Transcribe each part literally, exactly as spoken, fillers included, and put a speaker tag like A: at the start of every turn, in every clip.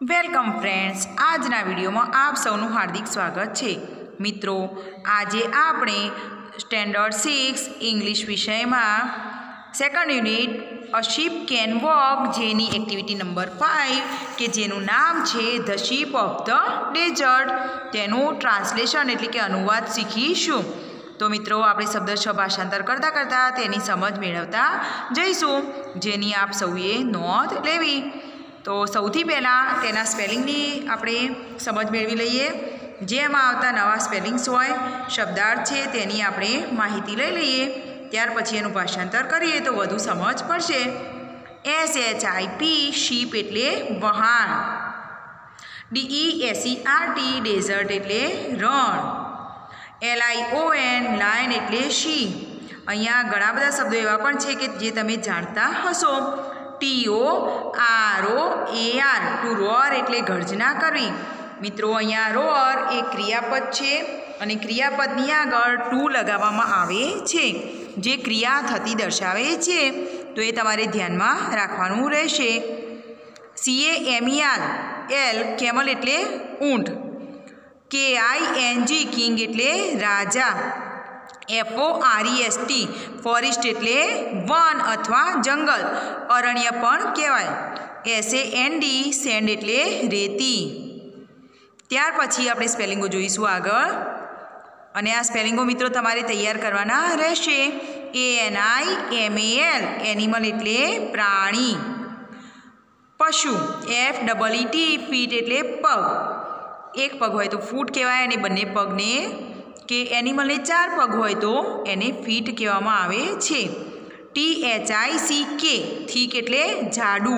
A: Welcome friends, આજના વિડીયોમાં આપ સૌનું હાર્દિક સ્વાગત છે. મિત્રો, આજે આપણે સ્ટેન્ડર્ડ સિક્સ ઇંગ્લિશ વિષયમાં second unit a ship can walk જેની એક્ટિવિટી નંબર ફાઇવ કે જેનું નામ છે the ship of the desert તેનું ટ્રાન્સલેશન એટલે કે અનુવાદ શીખીશું. તો મિત્રો, આપણે શબ્દશ ભાષાંતર કરતાં કરતાં તેની સમજ મેળવતા જઈશું, જેની આપ સૌએ નોંધ લેવી. તો સૌથી પહેલાં તેના સ્પેલિંગની આપણે સમજ મેળવી લઈએ. જેમાં આવતા નવા સ્પેલિંગ્સ હોય, શબ્દાર્થ છે તેની આપણે માહિતી લઈ લઈએ. ત્યાર પછી એનું ભાષાંતર કરીએ તો વધુ સમજ પડશે. S H I P ship એટલે વહાણ. D E S E R T desert એટલે રણ. L I O N lion એટલે સિંહ. અહીંયા ઘણા બધા શબ્દો એવા પણ છે કે જે તમે જાણતા હશો. T O R O A R to roar એટલે ગર્જના કરવી. મિત્રો, અહીંયા રોઅર એ ક્રિયાપદ છે અને ક્રિયાપદની આગળ ટુ લગાવવામાં આવે છે, જે ક્રિયા થતી દર્શાવે છે. તો એ તમારે ધ્યાનમાં રાખવાનું રહેશે. C A M E L એલ કેમલ એટલે ઊંટ. K I N G king એટલે રાજા. F O R E S T forest એટલે વન અથવા જંગલ, અરણ્ય પણ કહેવાય. S A N D sand એટલે રેતી. ત્યાર પછી આપણે સ્પેલિંગો જોઈશું આગળ, અને આ સ્પેલિંગો મિત્રો તમારે તૈયાર કરવાના રહેશે. A N I M A L animal એટલે પ્રાણી. પશુ F double E T feet એટલે પગ. એક પગ હોય તો ફૂટ કહેવાય, અને બંને પગને કે એનિમલને ચાર પગ હોય તો એને ફીટ કહેવામાં આવે છે. T H I C K thick એટલે જાડું.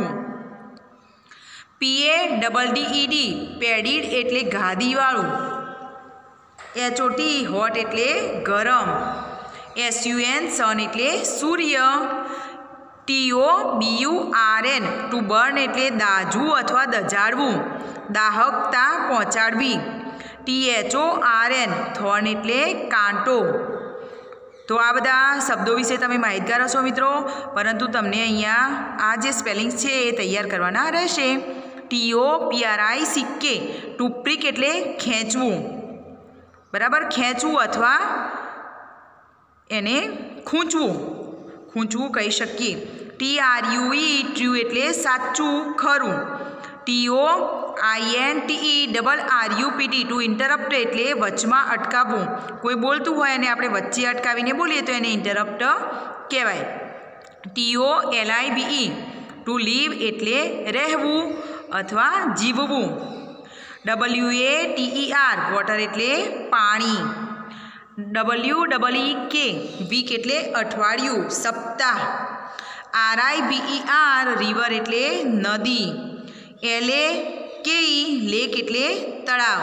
A: P A double D E D padded એટલે ગાદીવાળું. એચ ઓ ટી હોટ એટલે ગરમ. એસ યુ એન સન એટલે સૂર્ય. T O B U R N to burn એટલે દાઝવું અથવા દઝાડવું, દાહકતા પહોંચાડવી. T H O R N thorn એટલે કાંટો. તો આ બધા શબ્દો વિશે તમે માહિતગાર હશો મિત્રો, પરંતુ તમને અહીંયા આ જે સ્પેલિંગ્સ છે એ તૈયાર કરવાના રહેશે. T O P R I C K to prick એટલે ખેંચવું, બરાબર, ખેંચવું અથવા એને ખૂંચવું, ખૂંચવું કહી શકીએ. T R U E true એટલે સાચું, ખરું. T O I N T E double R U P T to interrupt એટલે વચમાં અટકાવવું. કોઈ બોલતું હોય અને આપણે વચ્ચે અટકાવીને બોલીએ તો એને ઇન્ટરપ્ટ કહેવાય. T O L I V E to live એટલે રહેવું અથવા જીવવું. W A T E R water એટલે પાણી. ડબલ્યુ ડબલ ઈ કે વીક એટલે અઠવાડિયું, સપ્તાહ. R I V E R river એટલે નદી. L A K E lake એટલે તળાવ.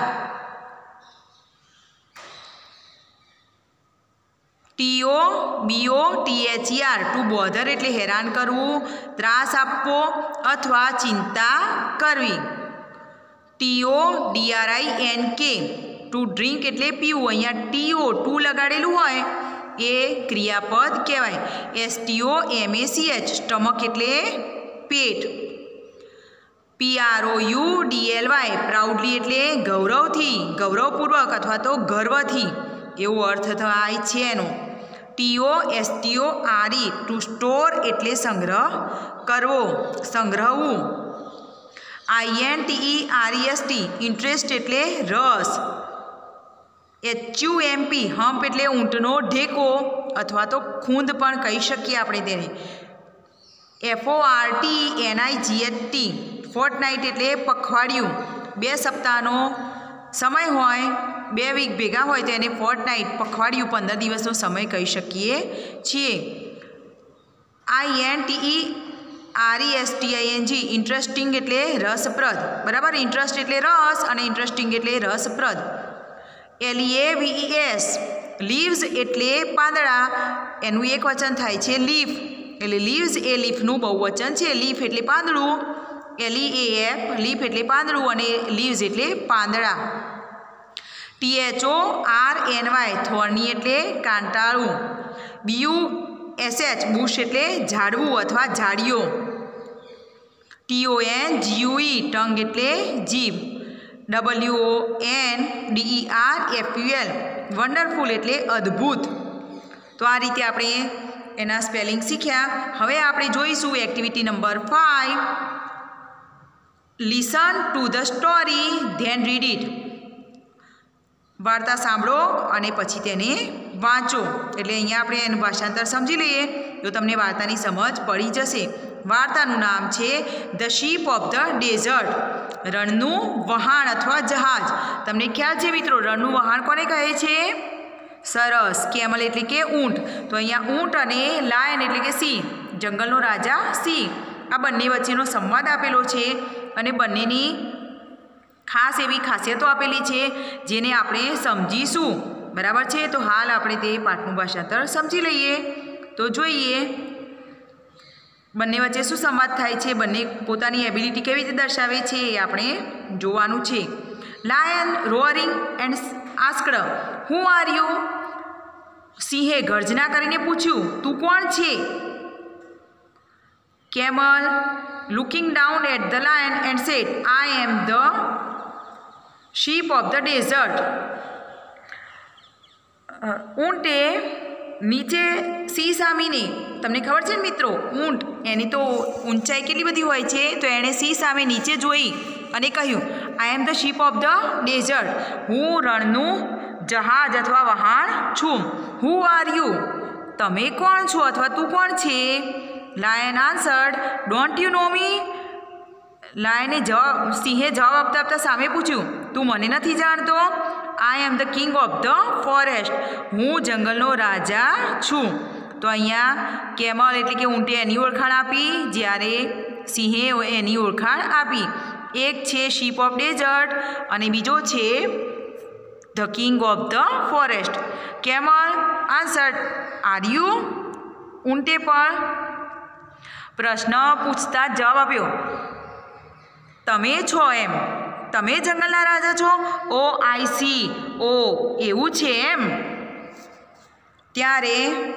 A: T O B O T H E R to bother એટલે હેરાન કરવું, ત્રાસ આપવો અથવા ચિંતા કરવી. T O D R I N K to drink એટલે પીવું. અહીંયા ટી ઓ ટુ લગાડેલું હોય એ ક્રિયાપદ કહેવાય. S T O M A C H stomach એટલે પેટ. P R O U D L Y proudly એટલે ગૌરવથી, ગૌરવપૂર્વક અથવા તો ગર્વથી એવો અર્થ થાય છે એનો. T O S T O R E to store એટલે સંગ્રહ કરવો, સંગ્રહવું. I N T E R E S T interest એટલે રસ. H U M P hump એટલે ઊંટનો ઢેકો અથવા તો ખૂંદ પણ કહી શકીએ આપણે તેને. F O R T N I G H T fortnight એટલે પખવાડિયું. બે સપ્તાહનો સમય હોય, બે વીક ભેગા હોય તો એને ફોર્ટનાઇટ, પખવાડિયું, પંદર દિવસનો સમય કહી શકીએ છીએ. I N T E R E S T I N G interesting એટલે રસપ્રદ, બરાબર. ઇન્ટરેસ્ટ એટલે રસ અને ઇન્ટરેસ્ટિંગ એટલે રસપ્રદ. L E A V E S leaves એટલે પાંદડા, એનું એક વચન થાય છે લીફ, એટલે લીવ્સ એ લીફનું બહુવચન છે. લીફ એટલે પાંદડું, L E A F leaf એટલે પાંદડું અને લીવ્સ એટલે પાંદડા. T H O R N Y thorny એટલે કાંટાળું. B U S H bush એટલે ઝાડવું અથવા ઝાડીઓ. T O N G U E tongue એટલે જીભ, W O N D E R F U L wonderful એટલે અદ્ભુત. તો આ રીતે આપણે એના સ્પેલિંગ શીખ્યા. હવે આપણે જોઈશું activity number five. Listen to the story then read it. વાર્તા સાંભળો અને પછી તેને વાંચો. એટલે અહીંયા આપણે એનું ભાષાંતર સમજી લઈએ તો તમને વાર્તાની સમજ પડી જશે. વાર્તાનું નામ છે the ship of the desert, રણનું વહાણ અથવા જહાજ. તમને ખ્યાલ છે મિત્રો, રણનું વહાણ કોને કહે છે? સરસ. કેમલ એટલે કે ઊંટ. તો અહીંયા ઊંટ અને લાયન એટલે કે સિંહ, જંગલનો રાજા સિંહ, આ બંને વચ્ચેનો સંવાદ આપેલો છે અને બંનેની ખાસ એવી ખાસિયતો આપેલી છે જેને આપણે સમજીશું. બરાબર છે. તો હાલ આપણે તે પાઠનું ભાષાંતર સમજી લઈએ. તો જોઈએ બંને વચ્ચે શું સંવાદ થાય છે, બંને પોતાની એબિલિટી કેવી રીતે દર્શાવે છે એ આપણે જોવાનું છે. Lion roaring and asked who are you. સિંહે ગર્જના કરીને પૂછ્યું, તું કોણ છે? Camel looking down at the lion and said, I am the ship of the desert. ઊંટે નીચે સિંહ સામીને, તમને ખબર છે ને મિત્રો, ઊંટ એની તો ઊંચાઈ કેટલી બધી હોય છે, તો એણે સિંહ સામે નીચે જોઈ અને કહ્યું, I am the ship of the desert. હું રણનું જહાજ અથવા વહાણ છું. Who are you. તમે કોણ છો અથવા તું કોણ છે? Lion answered, don't you know me. લાયને જવાબ સિંહે જવાબ આપતા આપતા સામે પૂછ્યું, તું મને નથી જાણતો? I am the king of the forest. હું જંગલનો રાજા છું. તો અહીંયા કેમલ એટલે કે ઊંટે એની ઓળખાણ આપી, જ્યારે સિંહે એની ઓળખાણ આપી. એક છે શીપ ઓફ ડેઝર્ટ અને બીજો છે the king of the forest. Camel answered, are you. ઊંટે પણ પ્રશ્ન પૂછતા જવાબ આપ્યો, તમે છો એમ. તમે જંગલના રાજા છો? ઓ આઈ સી. ઓ એવું છે એમ. ત્યારે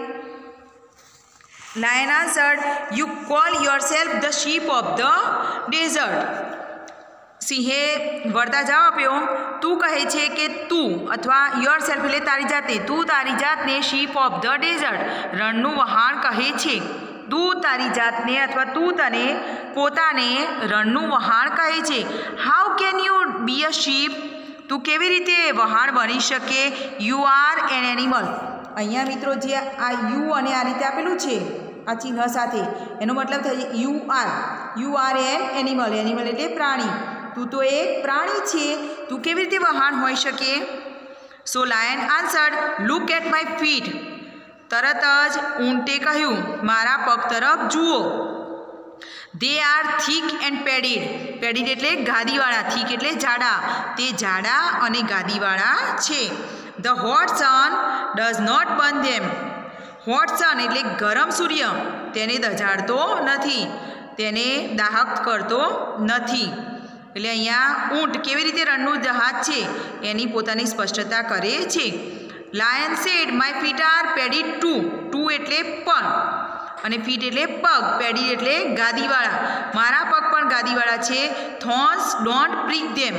A: lion answered, you call yourself the ship of the desert. સિંહે વળતા જવાબ આપ્યો, તું કહે છે કે તું અથવા યોર સેલ્ફ એટલે તારી જાતને, તું તારી જાતને શીપ ઓફ ધ ડેઝર્ટ રણનું વહાણ કહે છે. તું તારી જાતને અથવા તું તને પોતાને રણનું વહાણ કહે છે. How can you be a ship. તું કેવી રીતે વહાણ બની શકે? You R an animal. અહીંયા મિત્રો જે આ યુ અને આ રીતે આપેલું છે આ ચિહ્ન સાથે, એનો મતલબ થાય you are. You R an animal. Animal એટલે પ્રાણી. તું તો એક પ્રાણી છે. તું કેવી રીતે વહાણ હોઈ શકે? So lion answered, look at my feet. તરત જ ઊંટે કહ્યું, મારા પગ તરફ જુઓ. They are thick and padded. Padded એટલે ગાદીવાળા, થીક એટલે જાડા. તે જાડા અને ગાદીવાળા છે. The hot sun does not burn them. Hot sun એટલે ગરમ સૂર્ય તેને દઝાડતો નથી, તેને દાહક કરતો નથી. એટલે અહીંયા ઊંટ કેવી રીતે રણનું જહાજ છે એની પોતાની સ્પષ્ટતા કરે છે. Lion said, my feet are padded too. Too એટલે પણ અને ફીટ એટલે પગ, પેડિડ એટલે ગાદીવાળા. મારા પગ પણ ગાદીવાળા છે. Thorns don't prick them.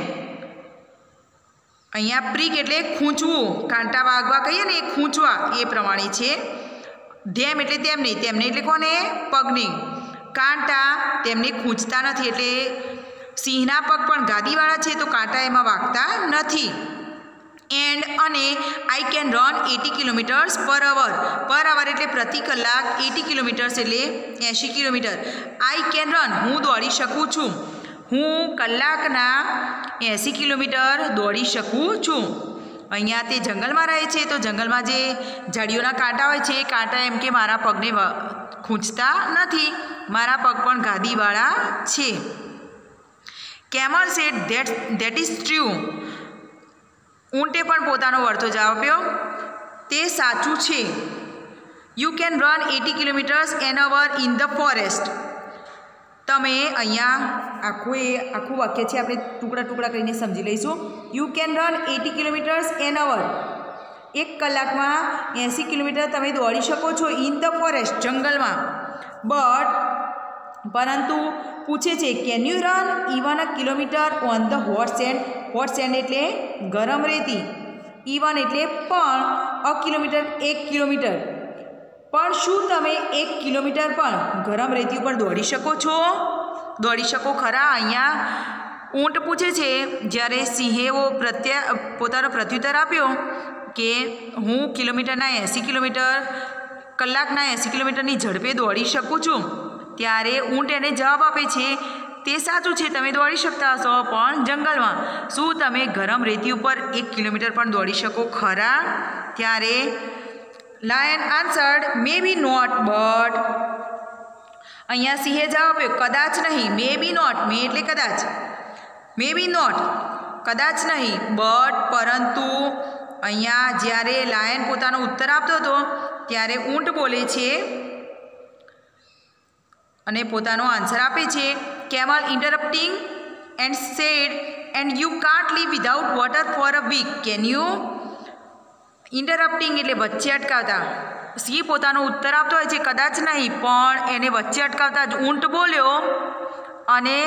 A: અહીંયા પ્રિક એટલે ખૂંચવું, કાંટા વાગવા કહીએ ને એ ખૂંચવા, એ પ્રમાણે છે. ધેમ એટલે તેમને, તેમને એટલે કોને? પગને. કાંટા તેમને ખૂંચતા નથી, એટલે સિંહના પગ પણ ગાદીવાળા છે તો કાંટા એમાં વાગતા નથી. એન્ડ અને I can run eighty kilometres per hour. પર અવર એટલે પ્રતિ કલાક, એટી કિલોમીટર્સ એટલે એંશી કિલોમીટર. આઈ કેન રન હું દોડી શકું છું. હું કલાકના એંસી કિલોમીટર દોડી શકું છું. અહીંયા તે જંગલમાં રહે છે તો જંગલમાં જે ઝાડીઓના કાંટા હોય છે એ કાંટા એમ કે મારા પગને ખૂંચતા નથી. મારા પગ પણ ગાદીવાળા છે. Camel said, that that is true. ઊંટે પણ પોતાનો વળતો જવાબ આપ્યો, તે સાચું છે. You can run eighty kilometres an hour in the forest. તમે અહીંયા આખું એ આખું વાક્ય છે આપણે ટુકડા ટુકડા કરીને સમજી લઈશું. You can run eighty kilometres an hour. એક કલાકમાં એંસી કિલોમીટર તમે દોડી શકો છો ઇન ધ ફોરેસ્ટ, જંગલમાં. બટ પરંતુ પૂછે છે can you run even a kilometre on the hot sand. Hot sand એટલે ગરમ રેતી, ઇવન એટલે પણ, અ કિલોમીટર એક કિલોમીટર. પણ શું તમે એક કિલોમીટર પણ ગરમ રેતી ઉપર દોડી શકો છો? દોડી શકો ખરા? અહીંયા ઊંટ પૂછે છે. જ્યારે સિંહે એવો પ્રત્યા પોતાનો પ્રત્યુત્તર આપ્યો કે હું કિલોમીટરના એંસી કિલોમીટર કલાકના એંસી કિલોમીટરની ઝડપે દોડી શકું છું, ત્યારે ઊંટ એને જવાબ આપે છે તે સાચું છે, તમે દોડી શકતા હશો, પણ જંગલમાં. શું તમે ગરમ રેતી ઉપર એક કિલોમીટર પણ દોડી શકો ખરા? ત્યારે lion answered may be not but. અહીંયા સિંહે જવાબ આપ્યો કદાચ નહીં. મે બી નોટ, મે એટલે કદાચ, મે બી નોટ કદાચ નહીં, બટ પરંતુ. અહીંયા જ્યારે લાયન પોતાનો ઉત્તર આપતો હતો ત્યારે ઊંટ બોલે છે અને પોતાનો આન્સર આપે છે. Camel interrupting and said and you can't live without water for a week. Can you interrupting એટલે વચ્ચે અટકાવતા. સિંહ પોતાનો ઉત્તર આપતો હોય છે કદાચ નહીં, પણ એને વચ્ચે અટકાવતા જ ઊંટ બોલ્યો અને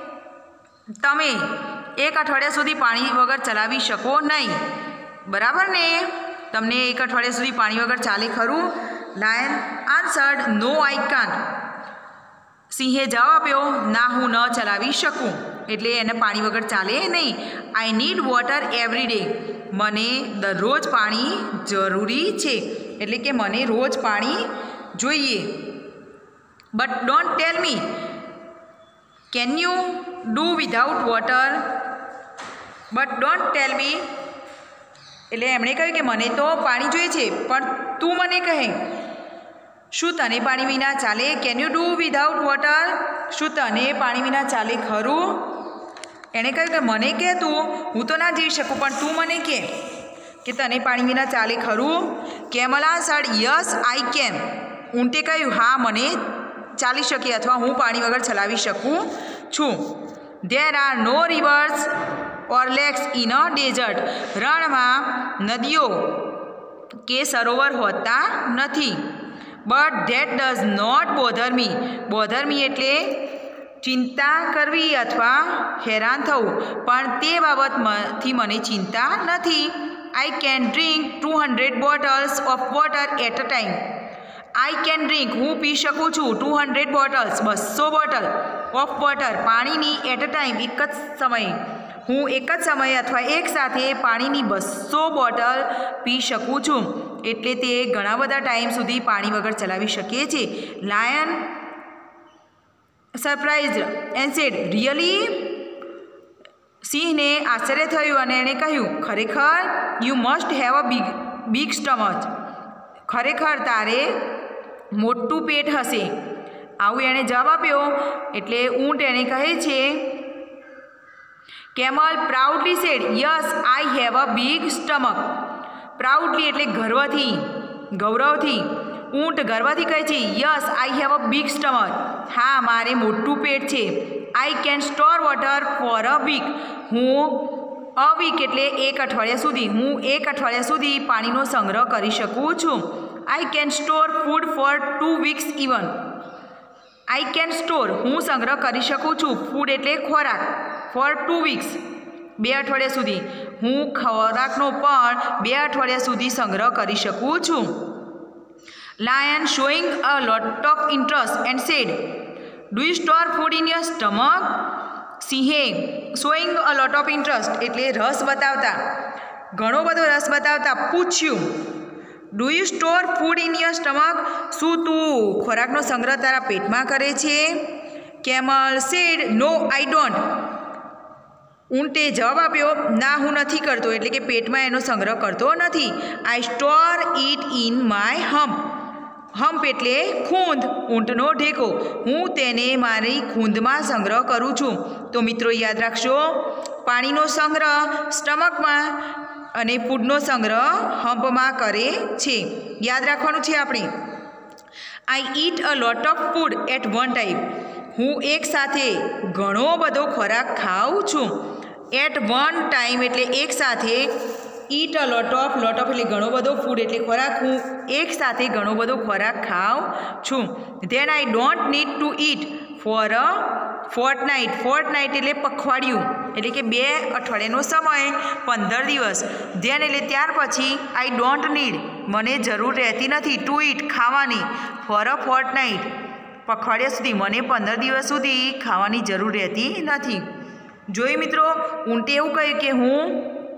A: તમે એક અઠવાડિયા સુધી પાણી વગર ચલાવી શકો નહીં. બરાબર ને? તમને એક અઠવાડિયા સુધી પાણી વગર ચાલે ખરું? Lion answered no I can't. સિંહે જવાબ આપ્યો ના, હું ન ચલાવી શકું, એટલે એને પાણી વગર ચાલે નહીં. I need water every day. મને દરરોજ પાણી જરૂરી છે, એટલે કે મને રોજ પાણી જોઈએ. But don't tell me can you do without water. But don't tell me એટલે એમણે કહ્યું કે મને તો પાણી જોઈએ છે, પણ તું મને કહે શું તને પાણી વિના ચાલે? Can you do without water. શું તને પાણી વિના ચાલે ખરું? એણે કહ્યું કે મને કહે તું, હું તો ના જઈ શકું, પણ તું મને કહે કે તને પાણી વિના ચાલે ખરું? Camel answered yes I can. ઊંટે કહ્યું હા, મને ચાલી શકે અથવા હું પાણી વગર ચલાવી શકું છું. There are no rivers or lakes in a desert. રણમાં નદીઓ કે સરોવર હોતા નથી. But that does not bother me. Bother me એટલે ચિંતા કરવી અથવા હેરાન થવું, પણ તે બાબતથી મને ચિંતા નથી. I can drink two hundred bottles of water at a time. I can drink હું પી શકું છું, ટુ હંડ્રેડ બોટલ્સ બસો બોટલ ઓફ વોટર પાણીની એટ અ ટાઈમ એક જ સમયે. હું એક જ સમયે અથવા એક સાથે પાણીની બસો બોટલ પી શકું છું, એટલે તે ઘણા બધા ટાઈમ સુધી પાણી વગર ચલાવી શકે છે. Lion surprised and said really. સિંહને આશ્ચર્ય થયું અને એણે કહ્યું ખરેખર. You must have a big big stomach. ખરેખર તારે મોટું પેટ હશે. આવું એણે જવાબ આપ્યો. એટલે ઊંટ એને કહે છે camel proudly said yes I have a big stomach. Proudly એટલે ગર્વથી, ગૌરવથી. ઊંટ ગર્વથી કહે છે yes I have a big stomach. હા, મારે મોટું પેટ છે. I can store water for a week. હું અ વીક એટલે એક અઠવાડિયા સુધી, હું એક અઠવાડિયા સુધી પાણીનો સંગ્રહ કરી શકું છું. I can store food for two weeks even. I can store હું સંગ્રહ કરી શકું છું, ફૂડ એટલે ખોરાક, ફોર ટુ વીક્સ બે અઠવાડિયા સુધી. હું ખોરાકનો પણ બે અઠવાડિયા સુધી સંગ્રહ કરી શકું છું. Lion showing a lot of interest and said do you store food in your stomach. સિંહે showing a lot of interest એટલે રસ બતાવતા, ઘણો બધો રસ બતાવતા પૂછ્યું do you store food in your stomach. શું તું ખોરાકનો સંગ્રહ તારા પેટમાં કરે છે? Camel said no I don't. ઊંટે જવાબ આપ્યો ના, હું નથી કરતો, એટલે કે પેટમાં એનો સંગ્રહ કરતો નથી. I store it in my hump. Hump એટલે ખૂંદ, ઊંટનો ઢેકો. હું તેને મારી ખૂંદમાં સંગ્રહ કરું છું. તો મિત્રો યાદ રાખશો, પાણીનો સંગ્રહ સ્ટમકમાં અને ફૂડનો સંગ્રહ હમ્પમાં કરે છે. યાદ રાખવાનું છે આપણે. I eat a lot of food at one time. હું એક સાથે ઘણો બધો ખોરાક ખાઉં છું. એટ વન ટાઈમ એટલે એક સાથે. Eat a lot of, lot of એટલે ઘણો બધો, ફૂડ એટલે ખોરાક. હું એક સાથે ઘણો બધો ખોરાક ખાઉં છું. Then I don't need to eat for a fortnight fortnight એટલે પખવાડિયું, એટલે કે બે અઠવાડિયાનો સમય, પંદર દિવસ. ધેન એટલે ત્યાર પછી આઈ ડોન્ટ નીડ, મને જરૂર રહેતી નથી, ટુ ઇટ ખાવાની, ફોર અ ફોર્ટનાઇટ પખવાડિયા સુધી, મને પંદર દિવસ સુધી ખાવાની જરૂર રહેતી નથી. જોઈ મિત્રો, ઊંટે એવું કહ્યું કે હું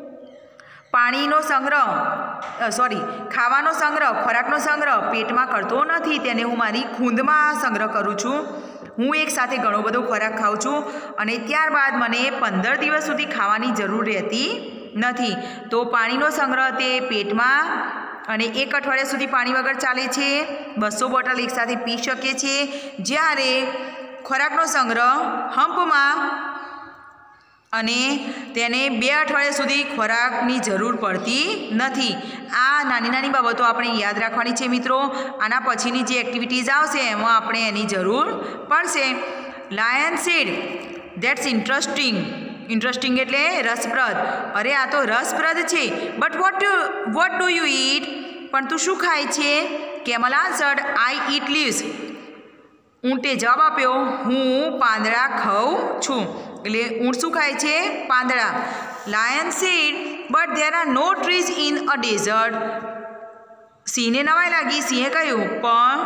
A: પાણીનો સંગ્રહ સોરી ખાવાનો સંગ્રહ ખોરાકનો સંગ્રહ પેટમાં કરતો નથી, તેને હું મારી ખૂંદમાં સંગ્રહ કરું છું. હું એક સાથે ઘણો બધો ખોરાક ખાઉં છું અને ત્યારબાદ મને પંદર દિવસ સુધી ખાવાની જરૂર રહેતી નથી. તો પાણીનો સંગ્રહ તે પેટમાં અને એક અઠવાડિયા સુધી પાણી વગર ચાલે છે. બસો બોટલ એકસાથે પી શકીએ છીએ. જ્યારે ખોરાકનો સંગ્રહ હંપમાં અને તેને બે અઠવાડિયા સુધી ખોરાકની જરૂર પડતી નથી. આ નાની નાની બાબતો આપણે યાદ રાખવાની છે મિત્રો. આના પછીની જે એક્ટિવિટીઝ આવશે એમાં આપણે એની જરૂર પડશે. Lion said that's interesting. Interesting એટલે રસપ્રદ. અરે આ તો રસપ્રદ છે. But what what do you eat? પણ તું શું ખાય છે? Camel answered I eat leaves. ઊંટે જવાબ આપ્યો, હું પાંદડા ખાઉં છું. એટલે ઊંટ શું ખાય છે? પાંદડા. Lion said but there are no trees in a desert. સિંહને નવાઈ લાગી. સિંહે કહ્યું, પણ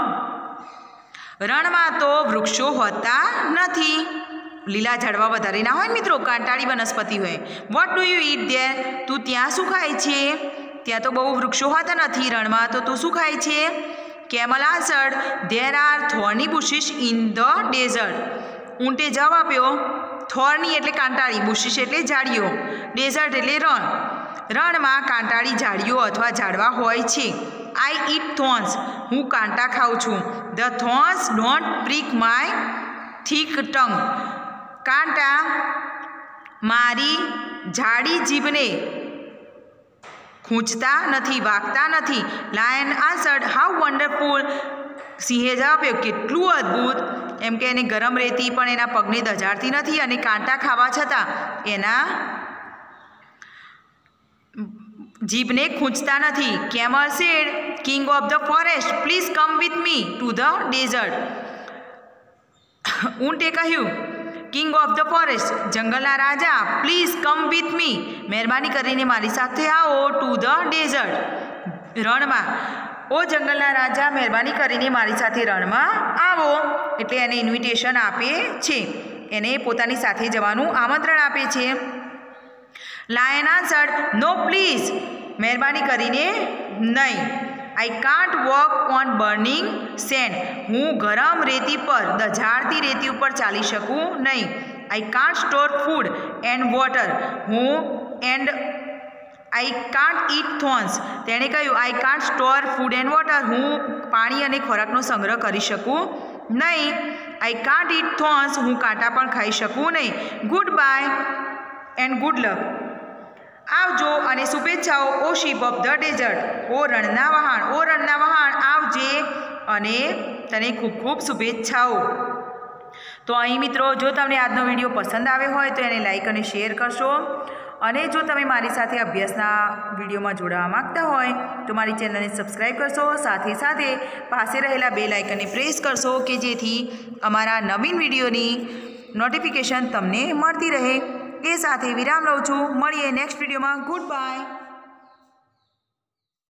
A: રણમાં તો વૃક્ષો હોતા નથી. લીલા ઝાડવા વધારે ના હોય મિત્રો, કાંટાળી વનસ્પતિ હોય. What do you eat there? તું ત્યાં શું ખાય છે? ત્યાં તો બહુ વૃક્ષો હોતા નથી રણમાં, તો તું શું ખાય છે? Camel answered there are thorny bushes in the desert. ઊંટે જવાબ આપ્યો, થોર્ની એટલે કાંટાળી, બુશિસ એટલે ઝાડીઓ, ડેઝર્ટ એટલે રણ. રણમાં કાંટાળી ઝાડીઓ અથવા ઝાડવા હોય છે. I eat thorns. હું કાંટા ખાઉં છું. The thorns don't prick my thick tongue. કાંટા મારી જાડી જીભને ખૂંચતા નથી, વાગતા નથી. Lion answered how wonderful. સિંહે જવાબ આપ્યો, કેટલું અદ્ભુત. એમ કે એને ગરમ રહેતી પણ એના પગને દજાડતી નથી અને કાંટા ખાવા છતાં એના જીભને ખૂંચતા નથી. Camel said king of the forest please come with me to the desert. ઊંટે કહ્યું, કિંગ ઓફ ધ ફોરેસ્ટ જંગલના રાજા, પ્લીઝ કમ વિથ મી, મહેરબાની કરીને મારી સાથે આવો, ટુ ધ ડેઝર્ટ રણમાં. ઓ જંગલના રાજા, મહેરબાની કરીને મારી સાથે રણમાં આવો. એટલે એને ઇન્વિટેશન આપે છે, એને પોતાની સાથે જવાનું આમંત્રણ આપે છે. Lion answered no please. મહેરબાની કરીને નહીં. I can't walk on burning sand. હું ગરમ રેતી પર દઝાડતી રેતી ઉપર ચાલી શકું નહીં. I can't store food and water. હું and I can't eat thorns. તેણે કહ્યું, I can't store food and water. હું પાણી અને ખોરાકનો સંગ્રહ કરી શકું નહીં. I can't eat thorns. હું કાંટા પણ ખાઈ શકું નહીં. Good bye and good luck. આવજો અને શુભેચ્છાઓ. O ship of the desert. ઓ રણના વહાણ, ઓ રણના વહાણ આવજે અને તને ખૂબ ખૂબ શુભેચ્છાઓ. તો અહીં મિત્રો, જો તમને આજનો વિડીયો પસંદ આવ્યો હોય તો એને લાઈક અને શેર કરશો. અને જો તમે મારી સાથે અભ્યાસના વિડીયોમાં જોડાવા માગતા હોય તો મારી ચેનલને સબસ્ક્રાઈબ કરશો. સાથે સાથે પાસે રહેલા બેલ આઇકનને પ્રેસ કરશો કે જેથી અમારા નવીન વિડીયોની નોટિફિકેશન તમને મળતી રહે. એ સાથે વિરામ લઉં છું. મળીએ નેક્સ્ટ વિડીયોમાં. Good by.